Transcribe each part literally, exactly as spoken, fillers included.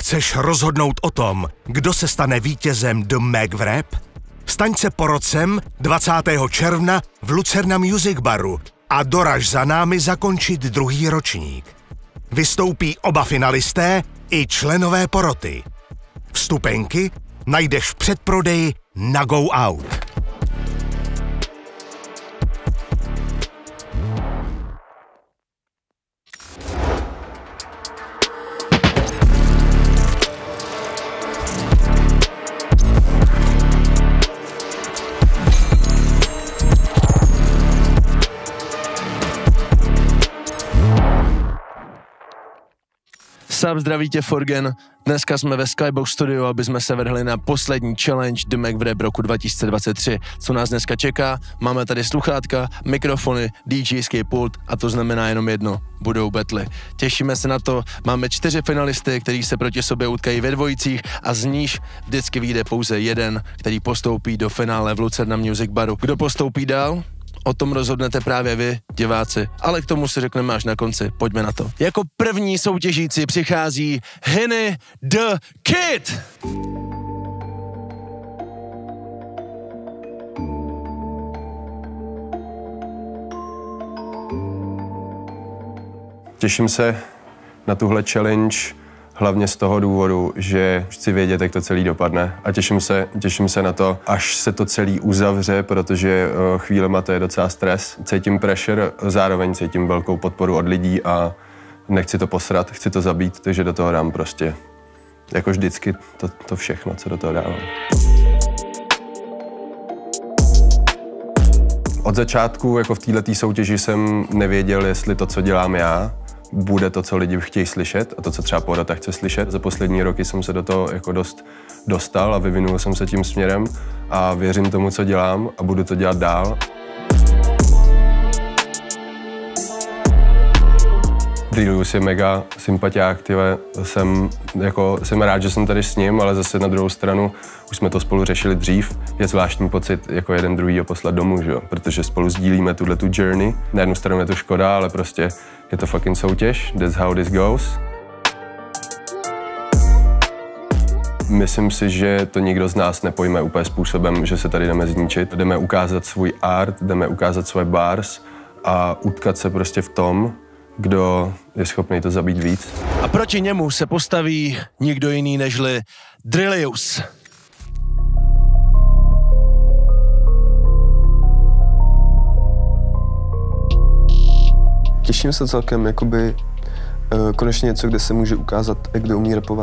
Chceš rozhodnout o tom, kdo se stane vítězem The Mac Rap? Staň se porotcem dvacátého června v Lucerna Music Baru a doraž za námi zakončit druhý ročník. Vystoupí oba finalisté i členové poroty. Vstupenky najdeš v předprodeji na Go Out. Sám zdraví tě, Forgen. Dneska jsme ve Skybox Studio, aby jsme se vrhli na poslední challenge The Mac Rap roku dva tisíce dvacet tři. Co nás dneska čeká? Máme tady sluchátka, mikrofony, DJský pult a to znamená jenom jedno. Budou betly. Těšíme se na to. Máme čtyři finalisty, kteří se proti sobě utkají ve dvojicích a z níž vždycky vyjde pouze jeden, který postoupí do finále v Lucerna Music Baru. Kdo postoupí dál? O tom rozhodnete právě vy, diváci, ale k tomu si řekneme až na konci. Pojďme na to. Jako první soutěžící přichází Henny the Kid. Těším se na tuhle challenge hlavně z toho důvodu, že chci vědět, jak to celý dopadne a těším se, těším se na to, až se to celý uzavře, protože chvílema to je docela stres. Cítím pressure, zároveň cítím velkou podporu od lidí a nechci to posrat, chci to zabít, takže do toho dám prostě jako vždycky to, to všechno, co do toho dávám. Od začátku jako v této soutěži jsem nevěděl, jestli to, co dělám já, bude to, co lidi chtějí slyšet a to, co třeba porota chce slyšet. Za poslední roky jsem se do toho jako dost dostal a vyvinul jsem se tím směrem a věřím tomu, co dělám a budu to dělat dál. Drillius je mega sympatiák, tyhle. Jsem, jako, jsem rád, že jsem tady s ním, ale zase na druhou stranu už jsme to spolu řešili dřív. Je zvláštní pocit jako jeden druhýho poslat domů, že jo? Protože spolu sdílíme tuhle tu journey. Na jednu stranu je to škoda, ale prostě je to fucking soutěž. That's how this goes. Myslím si, že to nikdo z nás nepojme úplně způsobem, že se tady jdeme zničit. Jdeme ukázat svůj art, jdeme ukázat svoje bars a utkat se prostě v tom, kdo je schopný to zabít víc. A proti němu se postaví nikdo jiný nežli Drillius. Těším se celkem, jakoby uh, konečně něco, kde se může ukázat, jak kdo umí rapovat.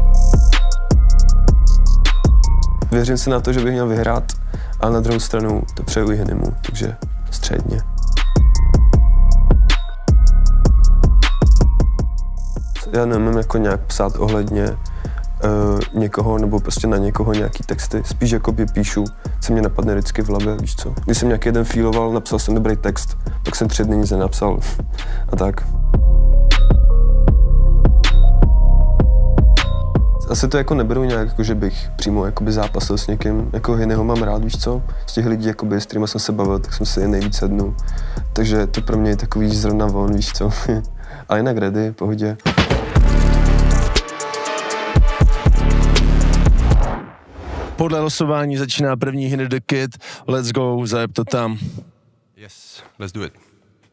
Věřím si na to, že bych měl vyhrát, ale na druhou stranu to přeju i Hennymu, takže středně. Já nemám jako nějak psát ohledně uh, někoho nebo prostě na někoho nějaký texty. Spíš jakoby píšu, co mě napadne vždycky v hlavě, víš co. Když jsem nějaký jeden feeloval, napsal jsem dobrý text, pak jsem tři dny nic nenapsal a tak. Asi to jako neberu nějak, jako, že bych přímo jakoby zápasil s někým. Jako Hennyho mám rád, víš co. Z těch lidí, jakoby, s kterými jsem se bavil, tak jsem si je nejvíc sednul. Takže to pro mě je takový zrovna von, víš co. Ale jinak ready, pohodě. Podle losování začíná první Henny the Kid. Let's go, zajeb to tam. Yes, let's do it.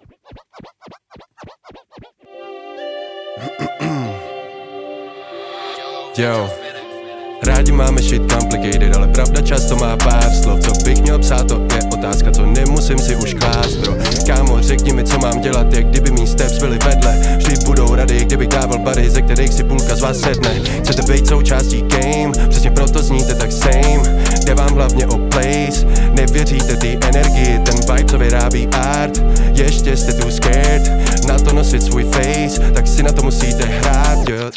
Yo. Rádi máme shit complicated, ale pravda často má pár slov. Co bych měl psát, to je otázka, co nemusím si už klást, bro. Kámo, řekni mi, co mám dělat, jak kdyby mý steps byly vedle. Vždy budou rady, kdybych dával bary, ze kterých si půlka z vás sedne. Chcete být součástí game, přesně proto zníte tak same. Jde vám hlavně o place, nevěříte ty energii, ten vibe, co vyrábí art. Ještě jste tu scared, na to nosit svůj face, tak si na to musíte hrát, jo.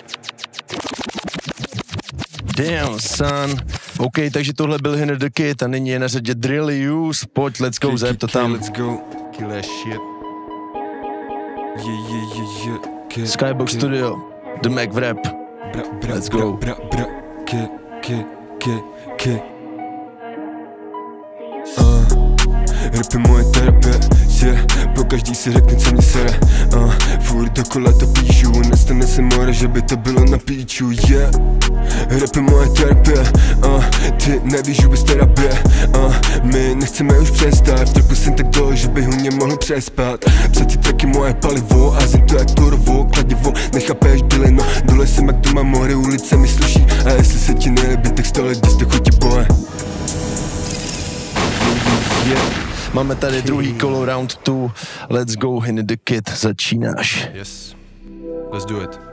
Damn, son. OK, takže tohle byl Henny the Kid a nyní je na řadě Drillius. Pojď, let's go, zajeb to tam. Let's go, kill that shit. Yeah, yeah, yeah, yeah. Kid, Skybox kid. Studio, The Mac Rap. Bra, bra, Let's go. Bra, bra, bra. Kid, kid, kid, kid. Uh, rapy moje terapie, yeah. Po každý si řekne, co mě sere, uh, furt dokola to píšu, nestane se more, že by to bylo na píču, yeah. Rap je moje terapie, uh, ty nevíš vůbec terapie, uh, my nechceme už přestat, v trochu jsem tak dole, že bych u mě mohl přespat. Psat ty tracky moje palivo, a zem to jak turovo, kladivo, nechápeš bylino, dole jsem jak doma, more, ulice mi sluší, a jestli se ti nelíbí, tak stále jdi to chutí boje. Yeah. Máme tady druhý kolo, round two, let's go, Henny the Kid, začínáš. Yes, let's do it.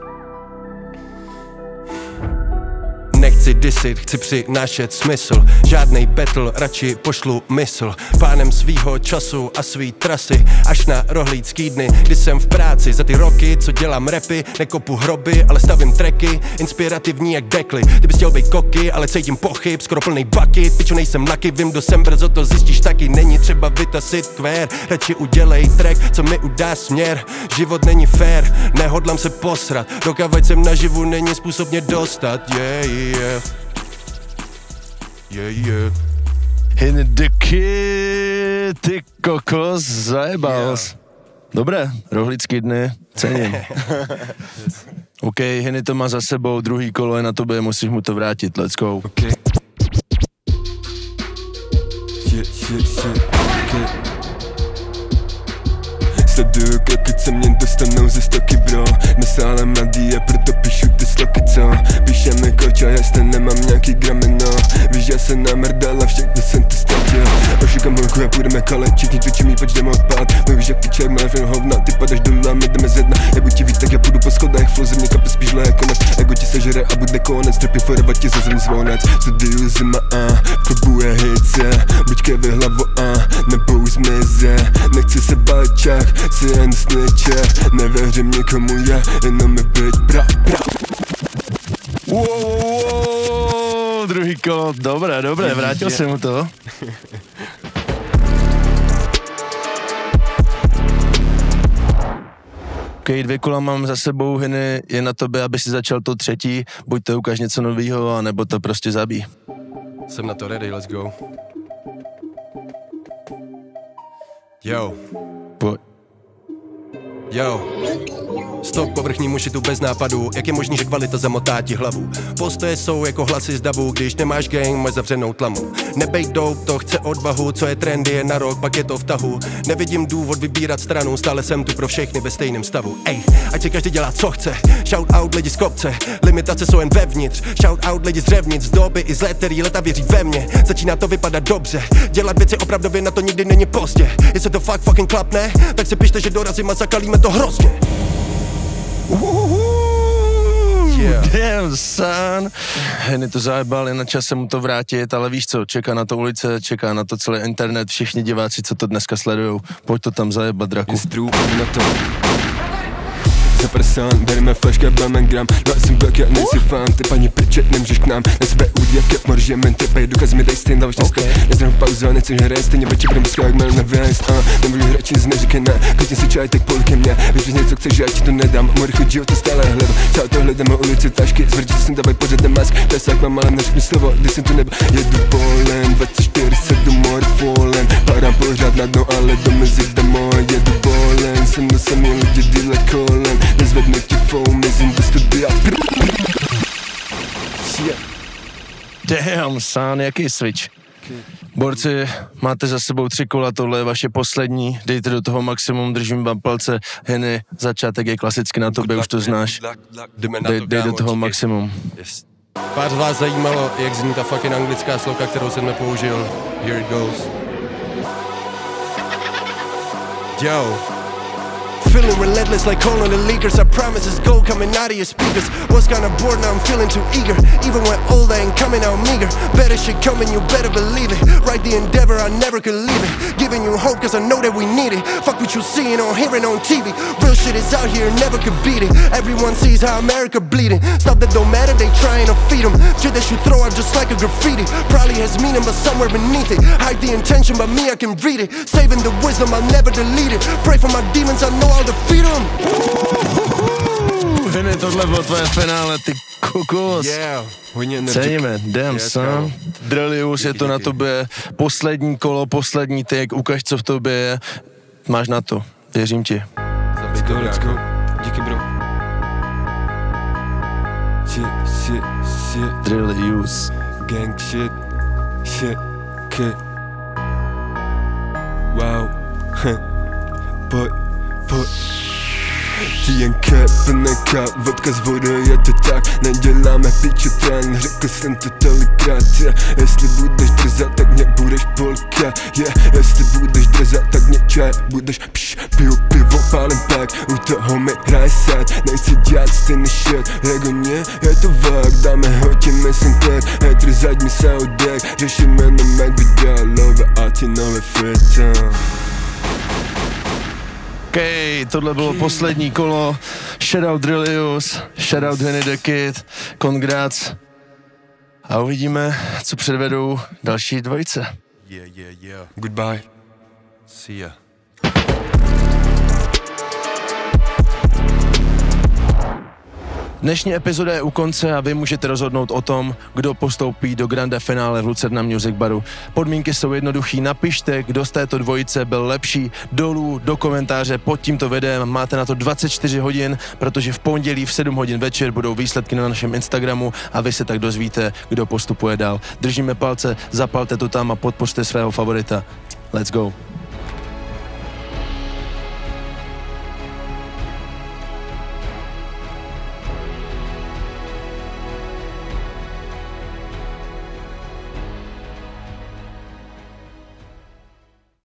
Nechci disit, chci přinášet smysl, žádnej battle, radši pošlu mysl, pánem svýho času a svý trasy, až na rohlícký dny, kdy jsem v práci, za ty roky, co dělám rapy, nekopu hroby, ale stavím tracky, inspirativní jak dekly, ty bys chtěl být koky, ale cítím pochyb, skoro plnej bucket, piču nejsem lucky, vím, kdo jsem, brzo to zjistíš taky, není třeba vytasit kvér, radši udělej track, co mi udá směr, život není fair, nehodlám se posrat, dokavať jsem naživu, není způsob mě dostat, yeah, yeah. Yeah, yeah, yeah. Henny the Kid, ty kokos, zajebal. Yeah. Dobré, rohlický dny, cením. Yes. OK, Henny to má za sebou, druhý kolo je na tobě, musíš mu to vrátit, let's go. Okay. Yeah, yeah, yeah. Okay. Sleduju kroky, co mě dostanou ze stoky, bro. Nesále mladý a proto píšu ty sloky, co? Píšeme koč a jasně nemám nějaký gramy, no. Víš, já jsem namrdal a všechno jsem to ztratil. Ošukám holku a půjdeme kalet, všichni tučí mý, pojď jdeme odpát. Mluvíš jak piček, malé friend hovna, ty padaš dolů a my jdeme z jedna. Jak buď ti víc, tak já půjdu po schodách, flow země kape spíš le jako naš. Ego ti sežere a bude konec, trpě foreva ti zazem zvonec. Studiu zima a probuje hice, buď kevy hlavo a nebo už zmize. Nechci se bát čach, si jen sniče, nevěřím nikomu, já jenom mi být bra, bra. Wow, wow, wow, druhý kolo, dobré, dobré, vrátil jsem mu to. OK, dvě kola mám za sebou, Henny, je na tobě, aby si začal to třetí, buď to ukáž něco novýho, anebo to prostě zabij. Jsem na to ready, let's go. Yo. Pojď. Yo. Stok povrchní mušitu bez nápadů, jak je možný, že kvalita zamotá ti hlavu. Postoje jsou jako hlasy z davu, když nemáš gang, máš zavřenou tlamu. Nebej dope, to chce odvahu, co je trendy, je na rok, pak je to v tahu. Nevidím důvod vybírat stranu, stále jsem tu pro všechny ve stejném stavu. Ej, ať si každý dělá co chce, shout out lidi z kopce, limitace jsou jen vevnitř. Shout out lidi z řevnic, z doby i z let, který leta věří ve mě. Začíná to vypadat dobře, dělat věci opravdově, na to nikdy není pozdě. Jestli to fakt fucking klapne, tak si pište, že dorazím a zakalíme to hrozně. Yeah. Damn, son. Henny to zajebal, je na čase mu to vrátit, ale víš co, čeká na to ulice, čeká na to celý internet, všichni diváci, co to dneska sledujou, pojď to tam zajebat, draku. Na to. Za prasán, bereme flashka, bámen gram. No jsem blok, já nejsi fan, ty paní prče, nemůžeš k nám. Na sebe údí, jak je morží, men tepej, důkaz mi dej stejn, dáváš dneska. Nezdravu pauzu a nechci hraje, stejně večer budem skvěl, jak měl na věst. Nemůžu hrač, nic neříkej ne, klidně si čaj, tak půl ke mně. Víš, že něco chceš, já ti to nedám, moje chodí, to stále hledám. Čau, to hledám, ulici, tašky, zvrdí jsem dávaj pořád mask. Pesák mám, ale neřekni slovo, když jsem tu nebo. Jedu polem, dvacet čtyři sedm morfolem. Padám pořád na dno, ale do mezi damo. Jedu polem, jsem do samý lidi, díle kolem. Nezvednu ti foam, mizím do studia. Damn, son, jaký switch. Borci, máte za sebou tři kola, tohle je vaše poslední, dejte do toho maximum, držím vám palce. Henny, začátek je klasicky na tobě, už to znáš. Dej, dej do toho maximum. Yes. Pár z vás zajímalo, jak zní ta fucking anglická sloka, kterou jsem nepoužil. Here it goes. Yo. Feeling relentless like calling the leakers. I promise it's gold coming out of your speakers. Was kinda bored, now I'm feeling too eager. Even when old, I ain't coming out meager. Better shit coming, you better believe it. Right the endeavor, I never could leave it. Giving you hope cause I know that we need it. Fuck what you seeing or hearing on T V. Real shit is out here, never could beat it. Everyone sees how America bleeding. Stuff that don't matter, they trying to feed them. Shit that you throw out just like a graffiti. Probably has meaning but somewhere beneath it. Hide the intention but me, I can read it. Saving the wisdom, I'll never delete it. Pray for my demons, I know I'll defeat them. Henny, tohle bylo tvoje finále, ty kokos. Yeah, ceníme, damn son. Drelius, je to na tobě, poslední kolo, poslední take, ukaž, co v tobě je. máš na to, věřím ti. Let's go, let's go. Díky, bro. Shit, shit, shit. Drill use. Gang shit, shit, kid. Wow. Pojď, pojď. T N K, plné K, vodka s vodou, je to tak. Neděláme piču trán, řekl jsem to tolikrát, yeah. Jestli budeš drzat, tak mě budeš polka, yeah. Jestli budeš drzat, tak mě čaj, budeš pš, piju pivo, pálem pak, u toho mi hraje sad. Nechci dělat stejný shit, jako mě, je to vak, dáme ho tím myslím tak. Hetry zaď mi se oddech, řešíme na Mac video, love a ty nové fit. OK, tohle bylo poslední kolo. Shoutout Drillius, shoutout Vinny the Kid, congrats. A uvidíme, co předvedou další dvojice. Yeah, yeah, yeah. Goodbye. See ya. Dnešní epizoda je u konce a vy můžete rozhodnout o tom, kdo postoupí do grande finále v Lucerna Music Baru. Podmínky jsou jednoduchý, napište, kdo z této dvojice byl lepší, dolů do komentáře pod tímto videem, máte na to dvacet čtyři hodin, protože v pondělí v sedm hodin večer budou výsledky na našem Instagramu a vy se tak dozvíte, kdo postupuje dál. Držíme palce, zapalte to tam a podpořte svého favorita. Let's go.